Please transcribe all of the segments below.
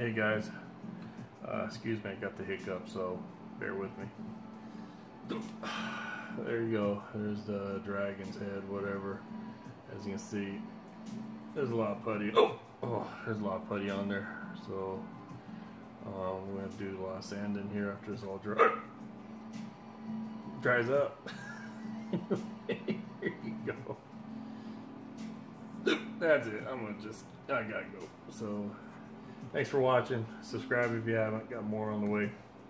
Hey guys, excuse me, I got the hiccup, so bear with me. There you go, there's the dragon's head, whatever. As you can see, there's a lot of putty. There's a lot of putty on there. So we're going to do a lot of sand in here after this all dries up. Here you go. That's it. I gotta go. So thanks for watching. Subscribe if you haven't. Got more on the way.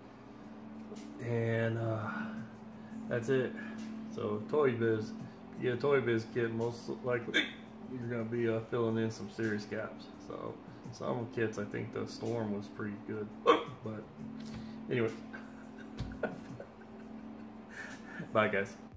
And that's it. So Toy Biz. If you get a Toy Biz kit, most likely you're gonna be filling in some serious gaps. So some kits, I think the Storm was pretty good. But anyway. Bye guys.